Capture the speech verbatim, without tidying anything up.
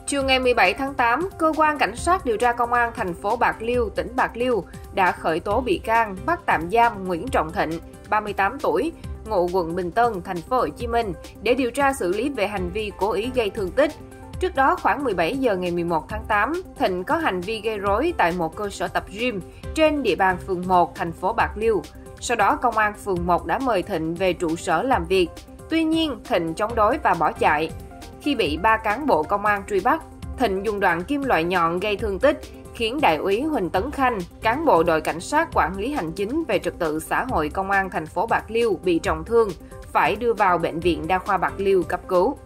Chiều ngày mười bảy tháng tám, Cơ quan Cảnh sát điều tra Công an thành phố Bạc Liêu, tỉnh Bạc Liêu đã khởi tố bị can, bắt tạm giam Nguyễn Trọng Thịnh, ba mươi tám tuổi, ngụ quận Bình Tân, thành phố Hồ Chí Minh để điều tra xử lý về hành vi cố ý gây thương tích. Trước đó khoảng mười bảy giờ ngày mười một tháng tám, Thịnh có hành vi gây rối tại một cơ sở tập gym trên địa bàn phường một, thành phố Bạc Liêu. Sau đó, Công an phường một đã mời Thịnh về trụ sở làm việc. Tuy nhiên, Thịnh chống đối và bỏ chạy. Khi bị ba cán bộ công an truy bắt, Thịnh dùng đoạn kim loại nhọn gây thương tích, khiến Đại úy Huỳnh Tấn Khanh, cán bộ đội cảnh sát quản lý hành chính về trật tự xã hội Công an thành phố Bạc Liêu bị trọng thương, phải đưa vào bệnh viện Đa khoa Bạc Liêu cấp cứu.